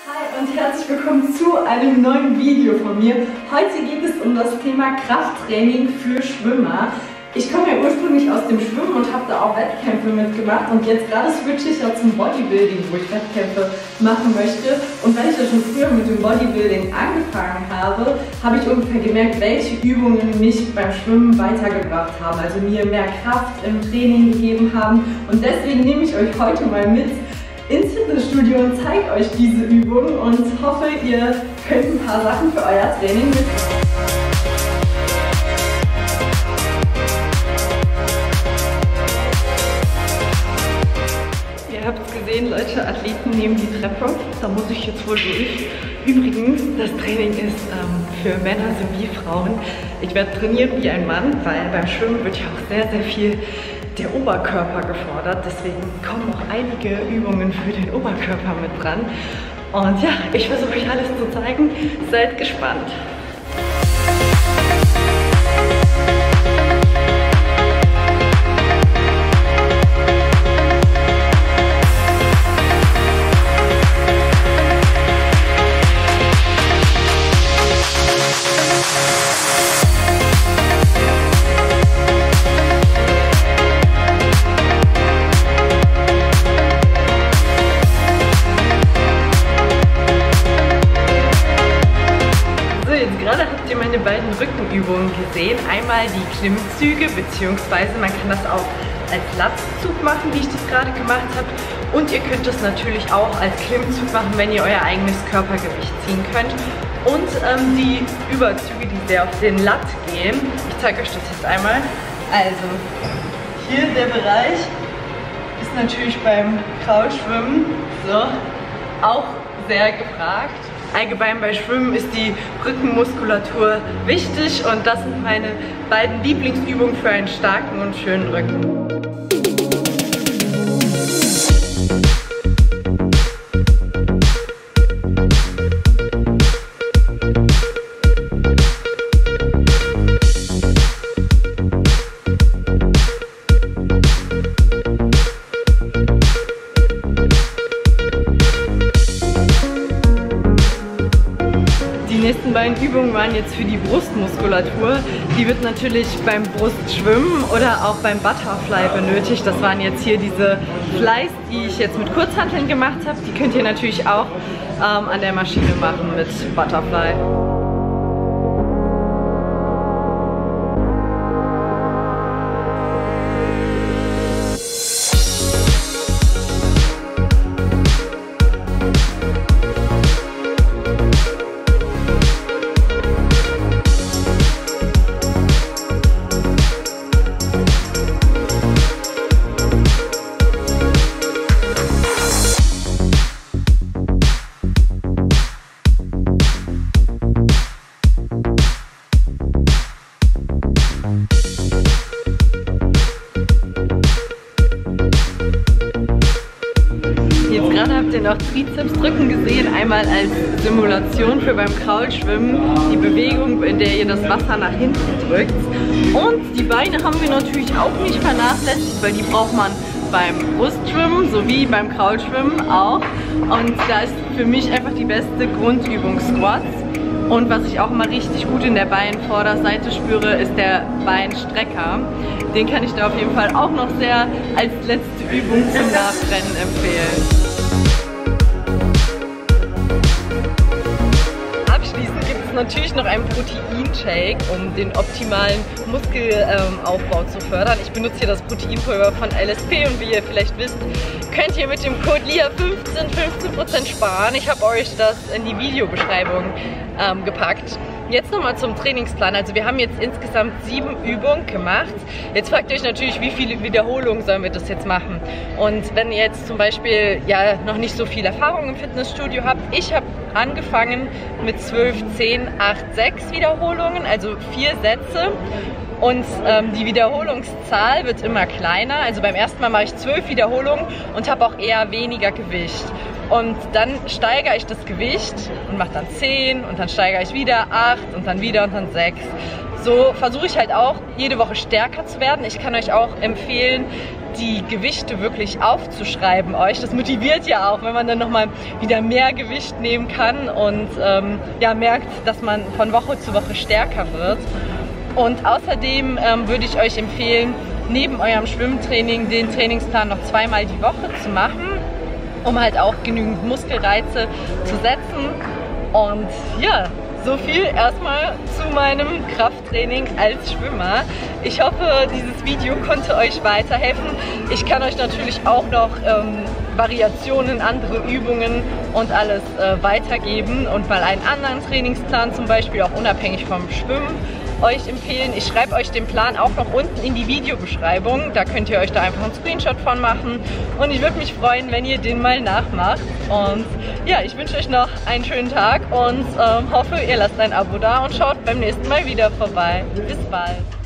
Hi und herzlich willkommen zu einem neuen Video von mir. Heute geht es um das Thema Krafttraining für Schwimmer. Ich komme ja ursprünglich aus dem Schwimmen und habe da auch Wettkämpfe mitgemacht und jetzt gerade switche ich ja zum Bodybuilding, wo ich Wettkämpfe machen möchte. Und weil ich ja schon früher mit dem Bodybuilding angefangen habe, habe ich ungefähr gemerkt, welche Übungen mich beim Schwimmen weitergebracht haben, also mir mehr Kraft im Training gegeben haben. Und deswegen nehme ich euch heute mal mit ins Fitnessstudio und zeige euch diese Übungen und hoffe, ihr könnt ein paar Sachen für euer Training mitnehmen. Ihr habt es gesehen, Leute, Athleten nehmen die Treppe. Da muss ich jetzt wohl durch. Übrigens, das Training ist für Männer sowie Frauen. Ich werde trainieren wie ein Mann, weil beim Schwimmen wird ja auch sehr, sehr viel der Oberkörper gefordert. Deswegen kommen auch einige Übungen für den Oberkörper mit dran. Und ja, ich versuche euch alles zu zeigen. Seid gespannt. Gerade habt ihr meine beiden Rückenübungen gesehen. Einmal die Klimmzüge, beziehungsweise man kann das auch als Latzug machen, wie ich das gerade gemacht habe. Und ihr könnt das natürlich auch als Klimmzug machen, wenn ihr euer eigenes Körpergewicht ziehen könnt. Und die Überzüge, die sehr auf den Latt gehen. Ich zeige euch das jetzt einmal. Also, hier der Bereich ist natürlich beim Kraulschwimmen so auch sehr gefragt. Allgemein bei Schwimmen ist die Rückenmuskulatur wichtig und das sind meine beiden Lieblingsübungen für einen starken und schönen Rücken. Die nächsten beiden Übungen waren jetzt für die Brustmuskulatur. Die wird natürlich beim Brustschwimmen oder auch beim Butterfly benötigt. Das waren jetzt hier diese Flies, die ich jetzt mit Kurzhanteln gemacht habe. Die könnt ihr natürlich auch an der Maschine machen mit Butterfly. Jetzt gerade habt ihr noch Trizepsdrücken gesehen, einmal als Simulation für beim Kraulschwimmen, die Bewegung, in der ihr das Wasser nach hinten drückt. Und die Beine haben wir natürlich auch nicht vernachlässigt, weil die braucht man beim Brustschwimmen sowie beim Kraulschwimmen auch. Und da ist für mich einfach die beste Grundübung Squats. Und was ich auch immer richtig gut in der Beinvorderseite spüre, ist der Beinstrecker. Den kann ich da auf jeden Fall auch noch sehr als letzte Übung zum Nachrennen empfehlen. Abschließend gibt es natürlich noch einen Proteinshake, um den optimalen Muskelaufbau zu fördern. Ich benutze hier das Proteinpulver von LSP und wie ihr vielleicht wisst, könnt ihr mit dem Code LIA15 15% sparen. Ich habe euch das in die Videobeschreibung gepackt. Jetzt nochmal zum Trainingsplan. Also wir haben jetzt insgesamt 7 Übungen gemacht. Jetzt fragt ihr euch natürlich, wie viele Wiederholungen sollen wir das jetzt machen? Und wenn ihr jetzt zum Beispiel ja noch nicht so viel Erfahrung im Fitnessstudio habt, ich habe angefangen mit 12, 10, 8, 6 Wiederholungen, also 4 Sätze. Und die Wiederholungszahl wird immer kleiner. Also beim ersten Mal mache ich 12 Wiederholungen und habe auch eher weniger Gewicht. Und dann steigere ich das Gewicht und mache dann 10 und dann steigere ich wieder 8 und dann wieder und dann 6. so versuche ich halt auch jede Woche stärker zu werden. Ich kann euch auch empfehlen, die Gewichte wirklich aufzuschreiben euch. Das motiviert ja auch, wenn man dann nochmal wieder mehr Gewicht nehmen kann und ja, merkt, dass man von Woche zu Woche stärker wird. Und außerdem würde ich euch empfehlen, neben eurem Schwimmtraining den Trainingsplan noch zweimal die Woche zu machen, um halt auch genügend Muskelreize zu setzen. Und ja, so viel erstmal zu meinem Krafttraining als Schwimmer. Ich hoffe, dieses Video konnte euch weiterhelfen. Ich kann euch natürlich auch noch Variationen, andere Übungen und alles weitergeben und mal einen anderen Trainingsplan, zum Beispiel auch unabhängig vom Schwimmen, euch empfehlen. Ich schreibe euch den Plan auch noch unten in die Videobeschreibung. Da könnt ihr euch da einfach einen Screenshot von machen. Und ich würde mich freuen, wenn ihr den mal nachmacht. Und ja, ich wünsche euch noch einen schönen Tag und hoffe, ihr lasst ein Abo da und schaut beim nächsten Mal wieder vorbei. Bis bald!